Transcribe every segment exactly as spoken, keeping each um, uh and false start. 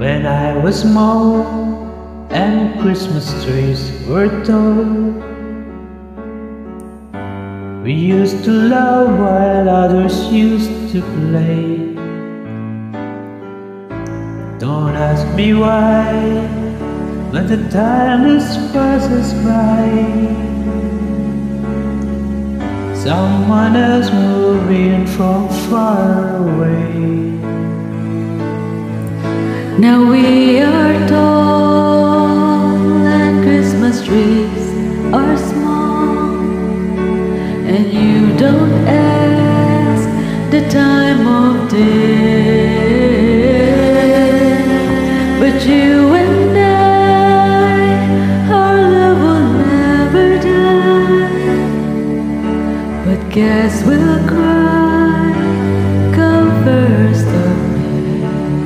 When I was small and Christmas trees were tall, we used to laugh while others used to play. Don't ask me why, but the time is passes by. Someone else moving from far away. Now we are tall and Christmas trees are small, and you don't ask the time of day, but you and I, our love will never die. But guess we'll cry come first of May.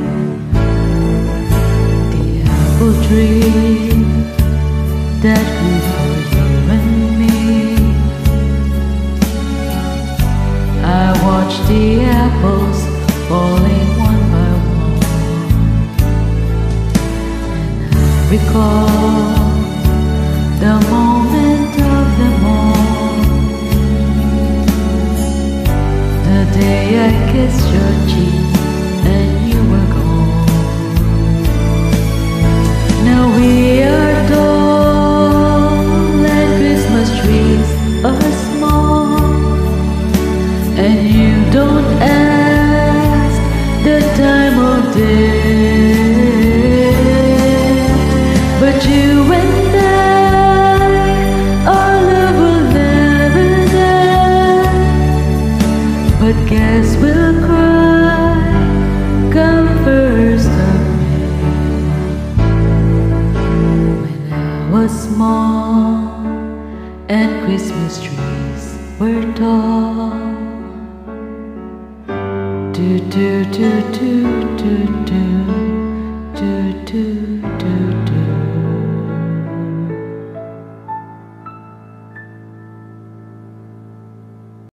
The apple tree that grew for you and me, I watched the apples falling one by one, and I recall the moment of them all, the day I kissed your cheek and you were gone. Now we are tall and Christmas trees are small, and you don't ask the time of day, but you and I, our love will never die. But guess we'll cry come first of May. When I was small and Christmas trees were tall, do do do do do do.